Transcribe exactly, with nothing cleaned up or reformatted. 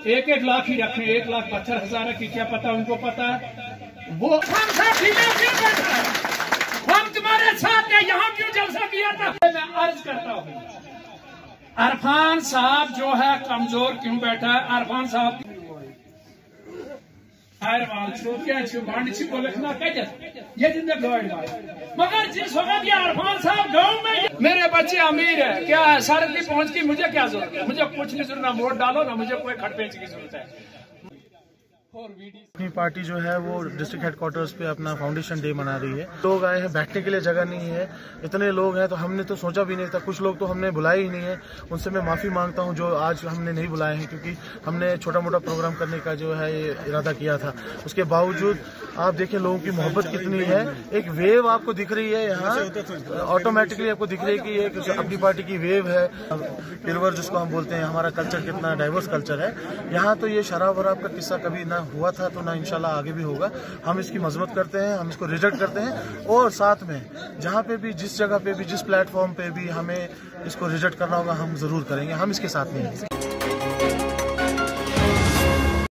एक एक लाख ही रखें, एक लाख पचहत्तर हजार की क्या पता उनको पता है वो। हम तुम्हारे साथ है, यहाँ क्यों जलसा किया था? मैं अर्ज करता हूँ, अरफान साहब जो है कमजोर क्यों बैठा है? अरफान साहब मगर जिस वक्त ये अरफान साहब गाँव में, मेरे बच्चे अमीर है, क्या है सड़क भी पहुंच की, मुझे क्या जरूरत है? मुझे कुछ नहीं जरूरत, ना वोट डालो ना मुझे कोई खटपेच की जरूरत है। अपनी पार्टी जो है वो डिस्ट्रिक्ट हेडक्वार्टर्स पे अपना फाउंडेशन डे मना रही है। लोग आए हैं, बैठने के लिए जगह नहीं है, इतने लोग हैं तो हमने तो सोचा भी नहीं था। कुछ लोग तो हमने बुलाए ही नहीं है, उनसे मैं माफ़ी मांगता हूं जो आज हमने नहीं बुलाए हैं, क्योंकि हमने छोटा मोटा प्रोग्राम करने का जो है ये इरादा किया था। उसके बावजूद आप देखिए लोगों की मोहब्बत कितनी है। एक वेव आपको दिख रही है यहाँ, ऑटोमेटिकली आपको दिख रही है कि एक अपनी पार्टी की वेव है। पिरवर जिसको हम बोलते हैं, हमारा कल्चर कितना डाइवर्स कल्चर है। यहाँ तो ये शराब वराब का किस्सा कभी ना हुआ था तो ना इंशाल्लाह आगे भी होगा। हम इसकी मजम्मत करते हैं, हम इसको रिजेक्ट करते हैं, और साथ में जहाँ पे भी, जिस जगह पे भी, जिस प्लेटफॉर्म पे भी हमें इसको रिजेक्ट करना होगा हम जरूर करेंगे। हम इसके साथ नहीं हैं।